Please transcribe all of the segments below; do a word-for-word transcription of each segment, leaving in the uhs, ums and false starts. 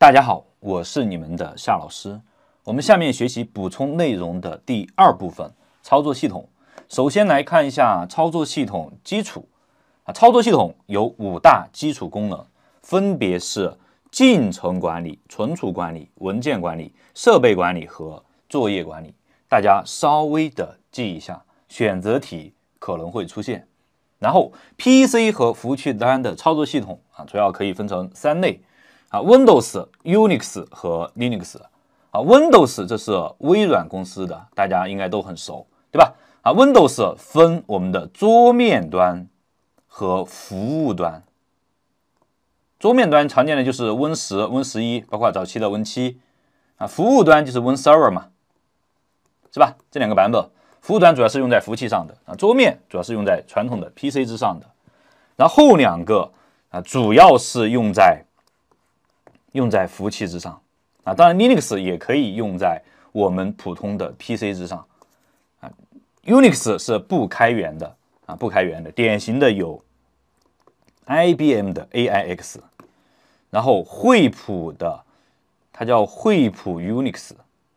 大家好，我是你们的夏老师。我们下面学习补充内容的第二部分，操作系统。首先来看一下操作系统基础啊，操作系统有五大基础功能，分别是进程管理、存储管理、文件管理、设备管理和作业管理。大家稍微的记一下，选择题可能会出现。然后 P C 和服务器端的操作系统啊，主要可以分成三类。啊 ，Windows、Unix 和 Linux 啊 ，Windows 这是微软公司的，大家应该都很熟，对吧？啊 ，Windows 分我们的桌面端和服务端。桌面端常见的就是 Win 十、Win 十一，包括早期的 Win 七啊，服务端就是 Win Server 嘛，是吧？这两个版本，服务端主要是用在服务器上的啊，桌面主要是用在传统的 P C 之上的，然后后两个啊，主要是用在用在服务器之上啊，当然 Linux 也可以用在我们普通的 P C 之上啊。Unix 是不开源的啊，不开源的，典型的有 I B M 的 A I X， 然后惠普的它叫惠普 Unix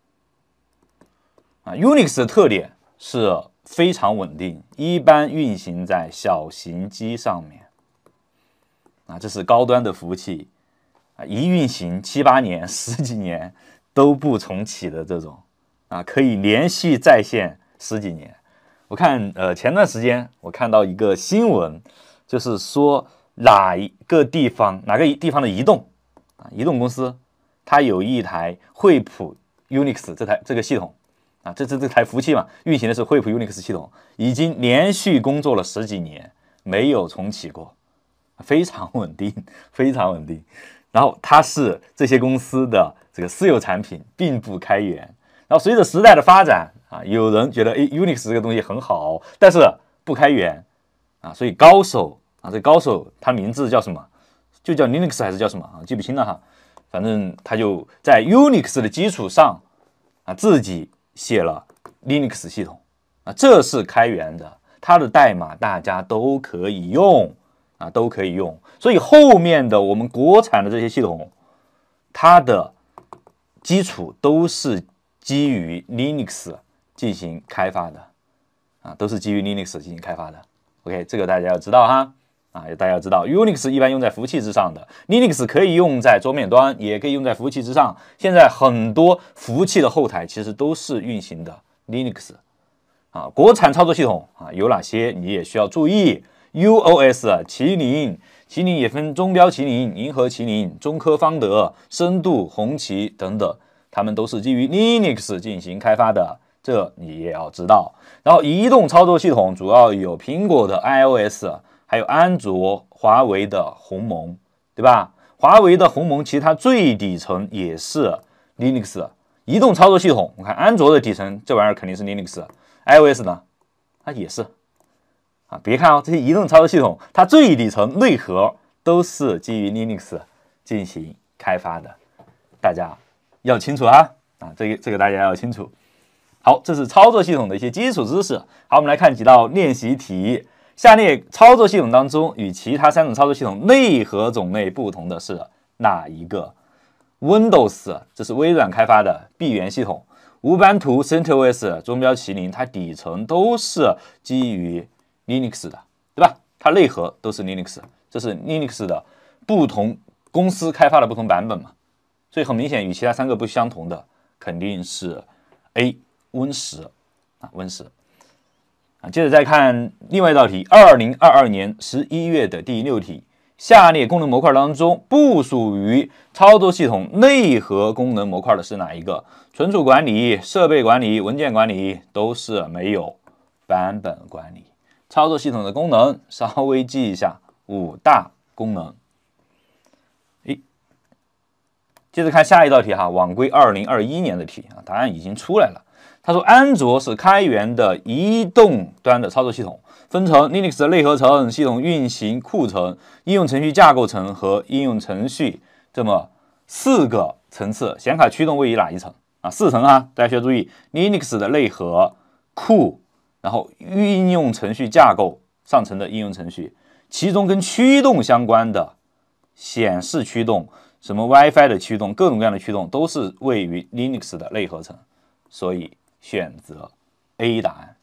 啊。Unix 的特点是非常稳定，一般运行在小型机上面啊，这是高端的服务器。啊，一运行七八年、十几年都不重启的这种啊，可以连续在线十几年。我看呃前段时间我看到一个新闻，就是说哪一个地方哪个地方的移动啊，移动公司它有一台惠普 Unix 这台这个系统啊，这这这台服务器嘛，运行的是惠普 Unix 系统，已经连续工作了十几年，没有重启过，非常稳定，非常稳定。然后它是这些公司的这个私有产品，并不开源。然后随着时代的发展啊，有人觉得哎 Unix 这个东西很好，但是不开源啊，所以高手啊，这高手他名字叫什么？就叫 Linux 还是叫什么啊？记不清了哈。反正他就在 Unix 的基础上啊，自己写了 Linux 系统啊，这是开源的，它的代码大家都可以用。啊，都可以用，所以后面的我们国产的这些系统，它的基础都是基于 Linux 进行开发的，啊，都是基于 Linux 进行开发的。OK， 这个大家要知道哈，啊，大家要知道 Unix 一般用在服务器之上的 ，Linux 可以用在桌面端，也可以用在服务器之上。现在很多服务器的后台其实都是运行的 Linux， 啊，国产操作系统啊有哪些你也需要注意。U O S 麒麟，麒麟也分中标麒麟、银河麒麟、中科方德、深度、红旗等等，它们都是基于 Linux 进行开发的，这你也要知道。然后移动操作系统主要有苹果的 iOS， 还有安卓、华为的鸿蒙，对吧？华为的鸿蒙其实它最底层也是 Linux。移动操作系统，我看安卓的底层这玩意儿肯定是 Linux，iOS 呢，它也是。啊，别看哦，这些移动操作系统，它最底层内核都是基于 Linux 进行开发的，大家要清楚啊！啊，这个这个大家要清楚。好，这是操作系统的一些基础知识。好，我们来看几道练习题。下列操作系统当中，与其他三种操作系统内核种类不同的是哪一个 ？Windows 这是微软开发的闭源系统，无版图、CentOS、中标麒麟，它底层都是基于Linux 的，对吧？它内核都是 Linux， 这是 Linux 的不同公司开发的不同版本嘛，所以很明显与其他三个不相同的肯定是 A Win 十啊 Win 十啊。接着再看另外一道题，二零二二年十一月的第六题，下列功能模块当中不属于操作系统内核功能模块的是哪一个？存储管理、设备管理、文件管理都是没有，版本管理。操作系统的功能稍微记一下，五大功能。诶，接着看下一道题哈，网归二零二一年的题啊，答案已经出来了。他说，安卓是开源的移动端的操作系统，分成 Linux 的内核层、系统运行库层、应用程序架构层和应用程序这么四个层次。显卡驱动位于哪一层啊？四层哈，大家需要注意 ，Linux 的内核库。然后应用程序架构上层的应用程序，其中跟驱动相关的显示驱动、 什么 WiFi 的驱动，各种各样的驱动都是位于 Linux 的内核层，所以选择 A 答案。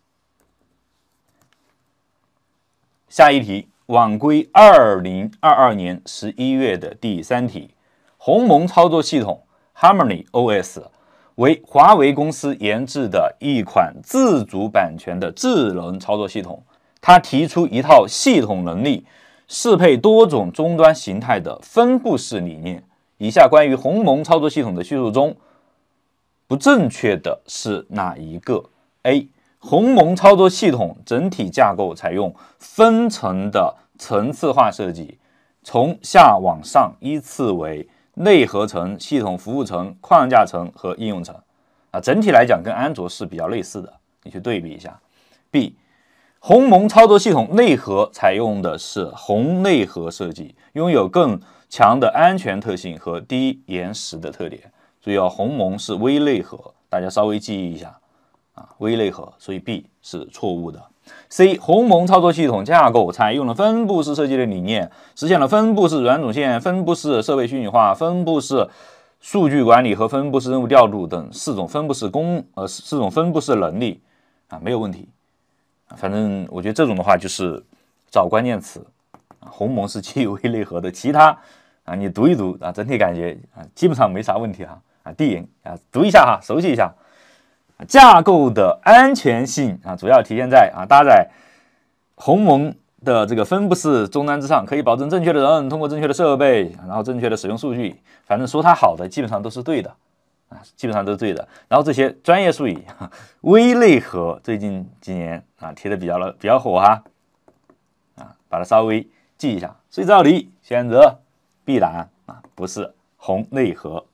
下一题，晚归二零二二年十一月的第三题，鸿蒙操作系统 Harmony O S 为华为公司研制的一款自主版权的智能操作系统，它提出一套系统能力适配多种终端形态的分布式理念。以下关于鸿蒙操作系统的叙述中，不正确的是哪一个 ？A. 鸿蒙操作系统整体架构采用分层的层次化设计，从下往上依次为内核层、系统服务层、框架层和应用层。啊，整体来讲跟安卓是比较类似的，你去对比一下。B. 鸿蒙操作系统内核采用的是宏内核设计，拥有更强的安全特性和低延时的特点。注意哦，鸿蒙是微内核，大家稍微记忆一下啊，微内核，所以 B 是错误的。C. 鸿蒙操作系统架构采用了分布式设计的理念，实现了分布式软总线、分布式设备虚拟化、分布式数据管理和分布式任务调度等四种分布式功呃四种分布式能力啊，没有问题。反正我觉得这种的话就是找关键词，鸿蒙是基于微内核的，其他啊你读一读啊，整体感觉啊基本上没啥问题哈啊。第一啊读一下哈，熟悉一下。架构的安全性啊，主要体现在啊搭载鸿蒙的这个分布式终端之上，可以保证正确的人通过正确的设备，然后正确的使用数据。反正说它好的基本上都是对的啊，基本上都是对的。然后这些专业术语，微内核最近几年啊提的比较了比较火哈啊，把它稍微记一下。所以这道题选择 B 答案啊，不是宏内核。